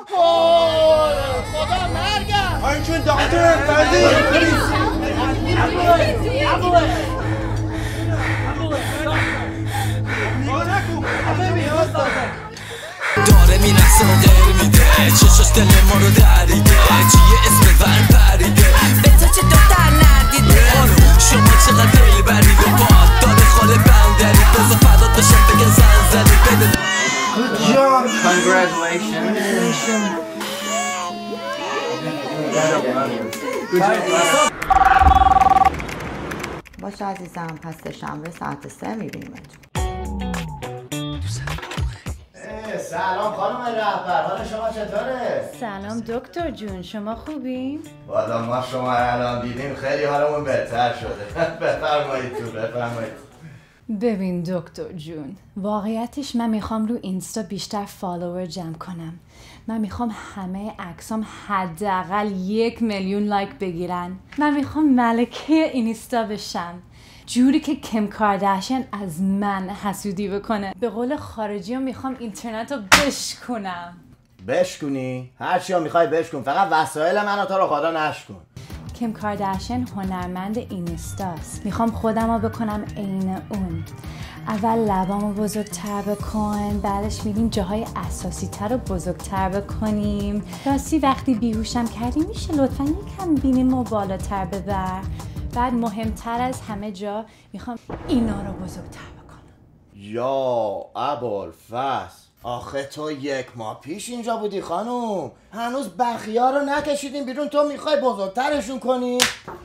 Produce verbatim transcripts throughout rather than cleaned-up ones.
خدا مرگم. آی جون دکتر فرزی. داره میرقصه و غیر میده چشاش دل ما رو دریده چیه اسم ور پریده به تو چه دختر ندیده خانم شما چقدر دل برید و باد داده خاله بندری بزا فدات بشم بگن زن زدی بده. Good job. Congratulations. باشه عزیزم، پس شنبه ساعت سه میبینیمت. سلام خانم رهبر، حال شما چطوره؟ سلام دکتر جون، شما خوبین؟ والا ما شما الان دیدیم خیلی حالمون بهتر شده. بفرمایید تو، بفرمایید. ببین دکتر جون، واقعیتش من میخوام رو اینستا بیشتر فالوور جمع کنم. من میخوام همه عکسام حداقل یک میلیون لایک بگیرن. من میخوام ملکه اینستا بشم، جوری که کیم کارداشیان از من حسودی بکنه. به قول خارجی ها میخوام اینترنت رو بشکنم. بشکنی؟ هر چی ها میخوای بشکن، فقط وسایل منو تو رو خدا نشکن. کیم کارداشیان هنرمند اینستاست. میخوام خودم رو بکنم عین اون. اول لبامو بزرگتر بکن، بعدش میریم جاهای اساسی تر رو بزرگتر بکنیم. راستی وقتی بیهوشم کردی میشه لطفا یکم بینیمو بالاتر ببر. بعد مهمتر از همه جا میخوام اینا رو بزرگتر بکنم. یا ابوالفضل، آخه تو یک ماه پیش اینجا بودی خانوم، هنوز بخیا رو نکشیدیم بیرون، تو میخوای بزرگترشون کنی؟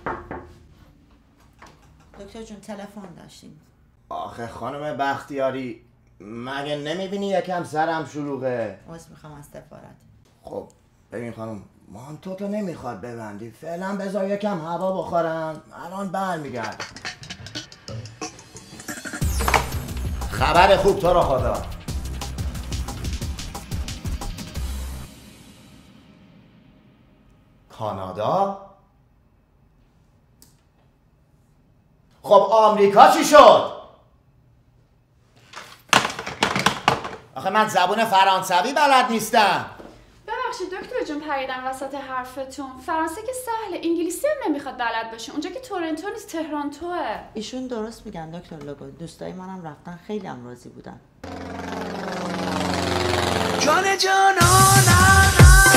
دکتر جون تلفن داشتیم. آخه خانم بختیاری، مگه نمیبینی یکم سرم شلوغه؟ عذر میخوام از سفارت. خب ببین خانم، مانتو تو نمیخواد ببندی، فعلا بذار یکم هوا بخورم، الان برمیگرد. خبر خوب تو رو خدا. کانادا؟ خب آمریکا چی شد؟ آخه من زبون فرانسوی بلد نیستم. ببخشید دکتر جون پریدم وسط حرفتون. فرانسه که سهله، انگلیسی هم نمیخواد بلد باشه. اونجا که تورنتو نیست، تهرانتوه. ایشون درست میگن دکتر لوکو. دوستای منم رفتن، خیلی هم راضی بودن. جان جانانم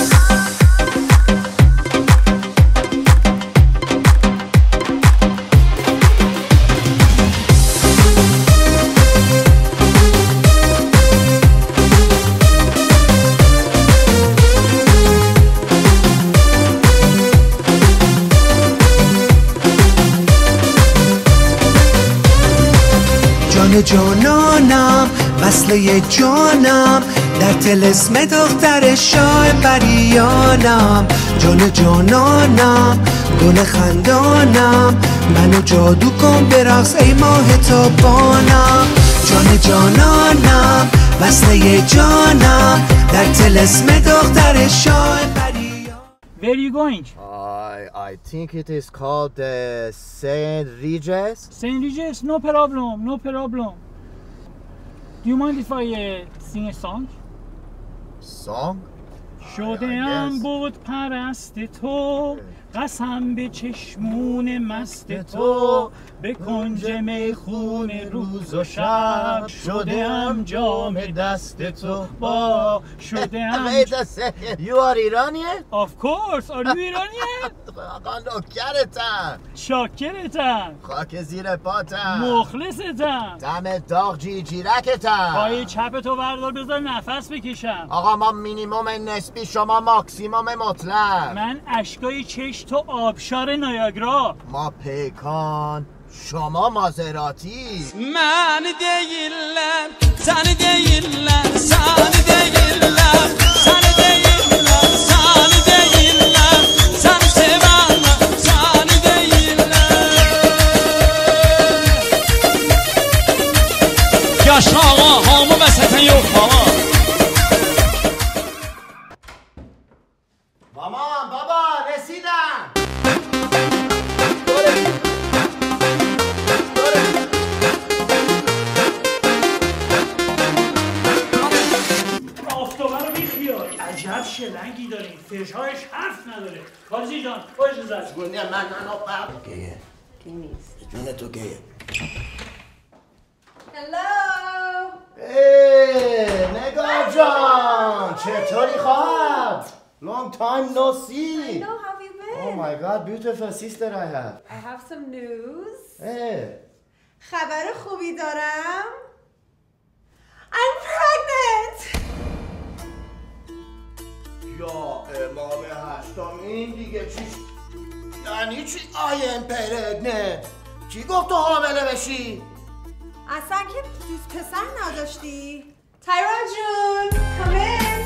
جان جانانم وصله جانم در طلسم دختر شاه پریانم جان جانانم گل خندانم منو جادو کن برقص ای ماه تابانم جان جانانم وصله جانم در طلسم دختر شاه پریانم. Where are you going? I, I think it is called uh, Saint Regis. Saint Regis? No problem, no problem. Do you mind if I uh, sing a song? Song? شده ام بود پرست تو قسم به چشمون مست تو به کنج میخون روز و شب شده ام جام دست تو با شده ام. Wait a second, you are Iranian? Of course, are you Iranian? آقا نوکرتم، شاکرتم، خاک زیر پاتم، مخلصتم، دم داغ جی جیرکتم. پای چپ تو بردار بذار نفس بکشم. آقا ما مینیموم نسبی، شما ماکسیموم مطلق. من اشکای چش تو آبشار نایاگرا. ما پیکان، شما مازراتی. من دیلم سن دیلم سن دیلم سن دیلم سن دیلم سن سوام سن دیلم yaş hava hamı və sətən yox hava. مامان بابا رسیدم. آفتابه رو بیخیال. عجب کلنگی داریم فشارش حرف نداره. فارزی جان باش زد گونی من من آب گیه کی نیست. جون تو گیه. Hello. ای نگاه جان چطوری خواهد؟ Long time no see. I know, how have you been? Oh my god, beautiful sister I have. I have some news. Hey. خبر خوبی دارم. I'm pregnant. یا امام هشتم این دیگه چی؟ یعنی چی I am pregnant؟ کی گفت تو حامله بشی؟ اصلا که دوست پسر نداشتی؟ تایران جون come in.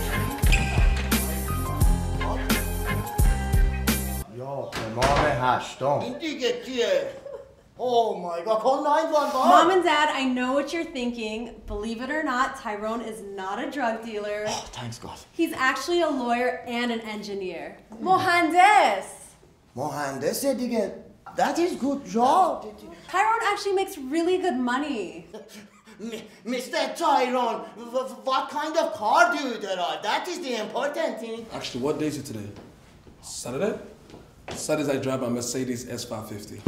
یا امام هشتم این دیگه کیه؟ Oh my god, call nine one one. Mom and Dad, I know what you're thinking. Believe it or not, Tyrone is not a drug dealer. Oh, thanks God. He's actually a lawyer and an engineer. Mohandes. مهندسه دیگه. That is good job. Tyrone actually makes really good money. Mister Tyrone, what kind of car do you drive? That is the important thing. Actually, what day is it today? Saturday? Saturdays I drive my Mercedes S five fifty.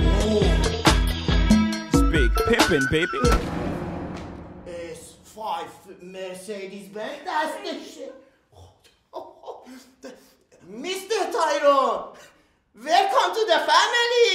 It's big pimpin', baby. S five Mercedes Benz, that's the shit. Mister Tyrone, welcome to the family.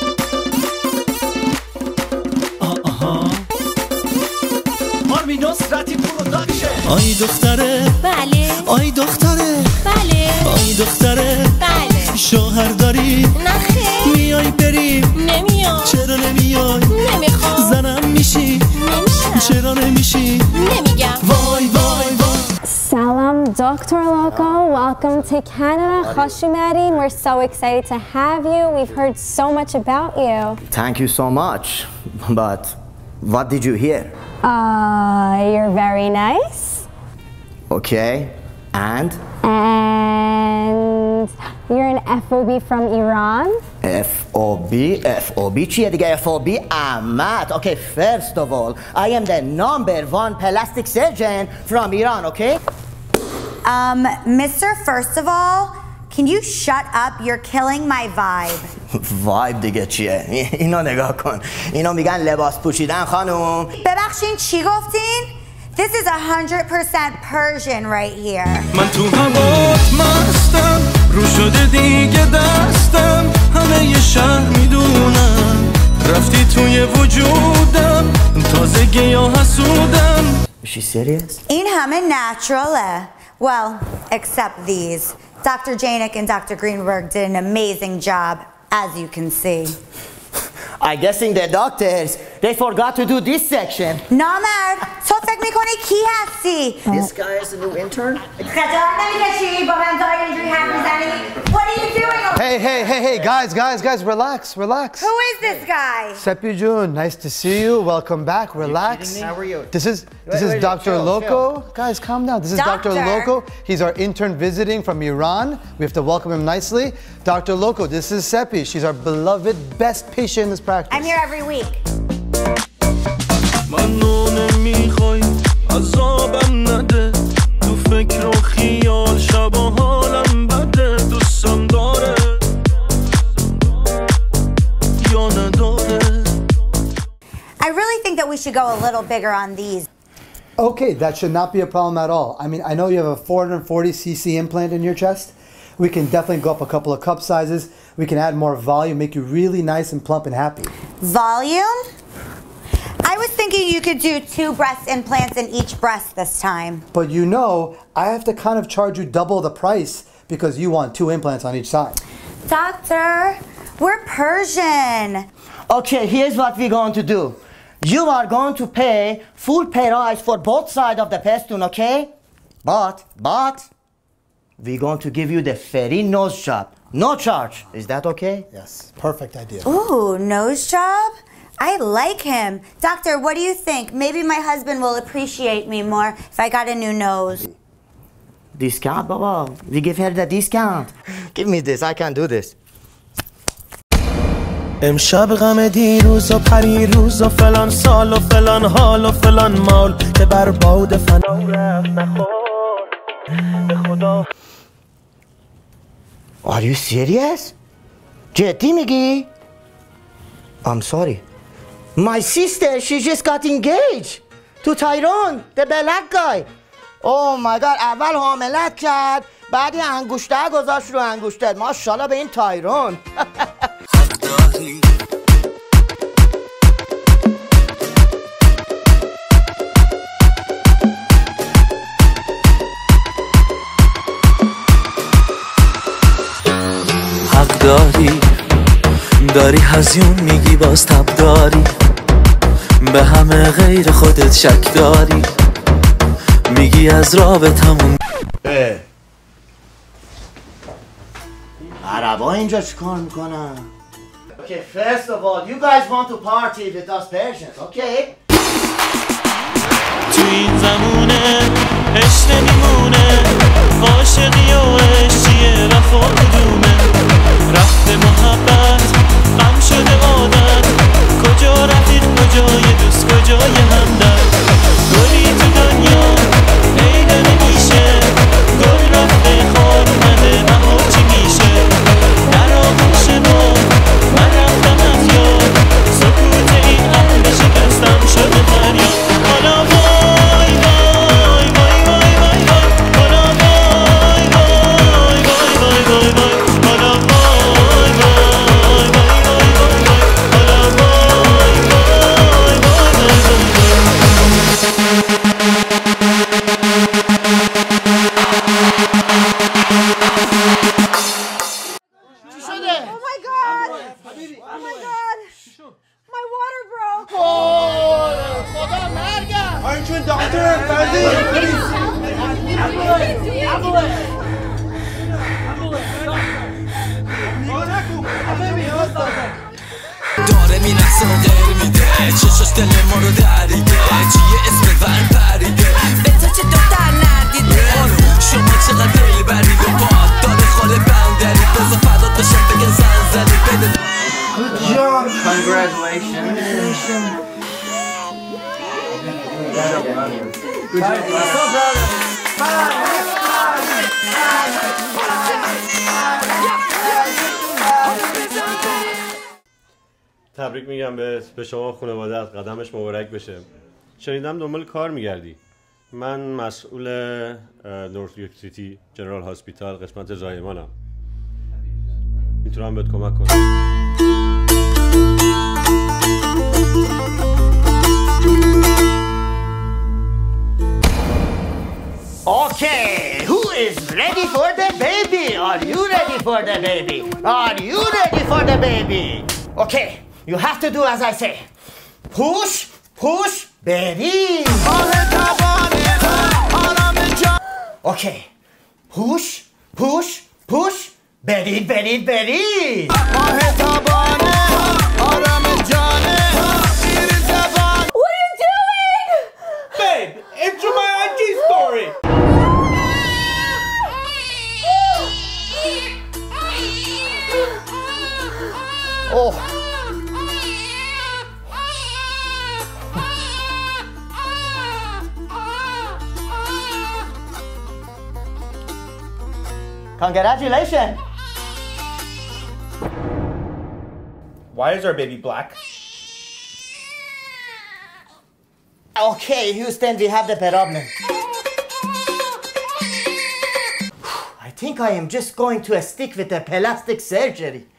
آرمی نصرتی پروداکشن. آی دختره بله. آی دختره بله. آی دختره بله. شوهر داری نخیر. میای بریم نمیام. چرا نمیای نمیخوام. زنم میشی نمیشم. چرا نمیشی نمیگم. وای وای وای. Salam, Doctor Loko. Welcome to Canada. خوش اومدین. We're so excited to have you. We've heard so much about you. Thank you so much. But what did you hear? Uh, you're very nice. Okay. And? And you're an F O B from Iran. F O B? F O B چیه دیگه؟ F O B Ahmad. Okay, first of all, I am the number one plastic surgeon from Iran, okay? Um, mister, first of all, can you shut up? You're killing my vibe. vibe دیگه چیه؟ اینو نگاه کن. اینو میگن لباس پوشیدن خانم. ببخشین چی گفتین؟ This is one hundred percent Persian right here. من تو هوات مستم رو شده دیگه دستم همه ی شهر میدونم رفتی توی وجودم تازگی یا حسودم. Is she serious? این همه naturale. Well, except these. Doctor Janik and Doctor Greenberg did an amazing job, as you can see. I guessing the doctors, they forgot to do this section. نامرد تو فکر میکنی کی هستی؟ This guy is a new intern? خجالت نمیکشی با من داری اینجوری حرف میزنی؟ What are you doing? Hey, hey, hey, hey, guys, guys, guys, relax, relax. Who is this guy? Seppi Jun, nice to see you. Welcome back. Relax. How are you? This is this Wait, is wait, Doctor chill, Loko. Guys, calm down. This is Doctor Doctor. Loko. He's our intern visiting from Iran. We have to welcome him nicely. Doctor Loko, this is Seppi. She's our beloved best patient in this practice. I'm here every week. منو نمیخوای عذابم نده تو فکر و خیال شب و حالم بده دوستم داره یا نداره. I really think that we should go a little bigger on these. Okay, that should not be a problem at all. I mean, I know you have a four hundred forty c c implant in your chest. We can definitely go up a couple of cup sizes. We can add more volume, make you really nice and plump and happy. Volume? I was thinking you could do two breast implants in each breast this time. But you know, I have to kind of charge you double the price because you want two implants on each side. Doctor, we're Persian. Okay, here's what we're going to do. You are going to pay full price for both sides of the pastun, okay? But, but, we're going to give you the free nose job. No charge. Is that okay? Yes, perfect idea. Ooh, nose job? I like him. Doctor, what do you think? Maybe my husband will appreciate me more if I got a new nose. Discount, Baba. We give her the discount. Give me this. I can do this. امشب غم دیروز و پریروز و فلان سال و فلان حال و فلان مال که بر باد فنا رفت نخور به خدا. Are you serious? جدی میگی؟ I'm sorry. My sister, she just got engaged to Tyrone, the black guy. Oh my god، اول حاملت کرد، بعد یه انگشتر گذاشت رو انگشتر. ماشاءالله به این تایرون. حق داری داری هزیون میگی باز تب داری به همه غیر خودت شک داری میگی از رابطمون عربا اینجا چیکار میکنن؟ Okay, first of all, you guys want to party with us Persians, okay? تو این زمونه عشق نمیمونه عاشقی و عشقیه وفا کدومه رفت محبت غم شده عادت کجا رفیق کجای دوست کجای همدرد گلی تو دنیا پیدا نمیشه گل رفته خار اومده بهار چی میشه در آغوش ما من رفتم از یاد سکوت این قلب شکستم شده فریاد حالا وای وای وای وای وای وای حالا وای وای وای وای وای وای حالا وای وای وای وای وای وای حالا وای وای چی شده؟ Oh my god! Oh my god! My water broke! خدا مرگم! Aren't you a doctor, Farzy? داره میرقصه و غیر میده چشاش دل ما رو دریده چیه اسم ور پریده به تو چه دختر ندیده خانم شما چقدر دل برید و باد داره خاله بندری بزا فدات بشم بگن زن زنی بده Good job! Congratulations! Good job! So proud of you! تبریک میگم به به شما خانواده‌ات قدمش مبارک بشه. شنیدم دنبال کار میگردی. من مسئول نورت یورک سیتی جنرال هاسپیتال قسمت زایمانم. میتونم بهت کمک کنم. Okay, who is ready for the baby? Are you ready for the baby? Are you ready for the baby? Okay, you have to do as I say. Push, push, baby. Okay, push, push, push, baby, baby, baby. What are you doing? Babe, it's my I G story. Oh. Congratulations. Why is our baby black? Okay, Houston, we have the problem. I think I am just going to stick with the plastic surgery.